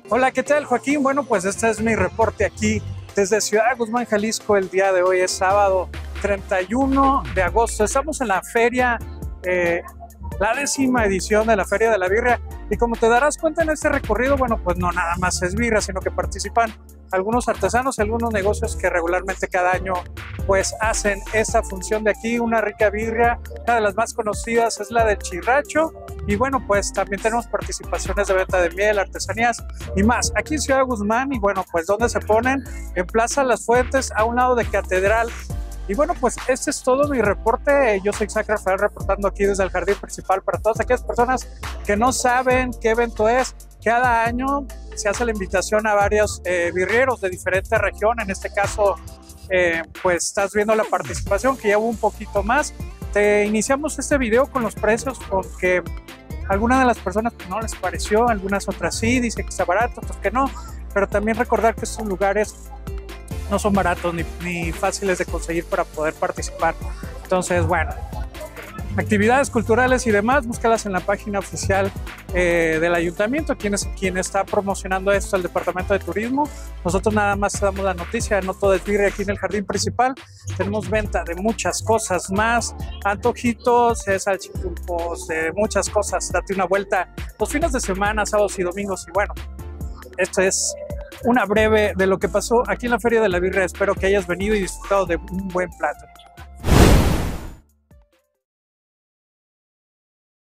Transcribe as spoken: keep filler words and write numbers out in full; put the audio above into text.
Hola, ¿qué tal, Joaquín? Bueno, pues este es mi reporte aquí desde Ciudad Guzmán, Jalisco. El día de hoy es sábado treinta y uno de agosto. Estamos en la feria, eh, la décima edición de la Feria de la Birria. Y como te darás cuenta en este recorrido, bueno, pues no nada más es birria, sino que participan algunos artesanos y algunos negocios que regularmente cada año pues hacen esta función de aquí, una rica birria. Una de las más conocidas es la del Chirracho. Y bueno, pues también tenemos participaciones de venta de miel, artesanías y más. Aquí en Ciudad Guzmán, y bueno, pues ¿dónde se ponen? En Plaza Las Fuentes, a un lado de Catedral. Y bueno, pues este es todo mi reporte. Yo soy Isaac Rafael, reportando aquí desde el jardín principal para todas aquellas personas que no saben qué evento es. Cada año se hace la invitación a varios eh, birrieros de diferentes regiones. En este caso, eh, pues estás viendo la participación, que ya hubo un poquito más. Te iniciamos este video con los precios porque algunas de las personas pues, no les pareció, algunas otras sí, dicen que está barato, otros que no. Pero también recordar que estos lugares no son baratos ni, ni fáciles de conseguir para poder participar. Entonces, bueno, actividades culturales y demás, búscalas en la página oficial eh, del ayuntamiento, quien, es, quien está promocionando esto, el departamento de turismo. Nosotros nada más te damos la noticia, no todo es birria aquí en el jardín principal. Tenemos venta de muchas cosas más, antojitos, eh, salchipulpos, de muchas cosas. Date una vuelta los fines de semana, sábados y domingos. Y bueno, esto es una breve de lo que pasó aquí en la Feria de la Birria. Espero que hayas venido y disfrutado de un buen plato.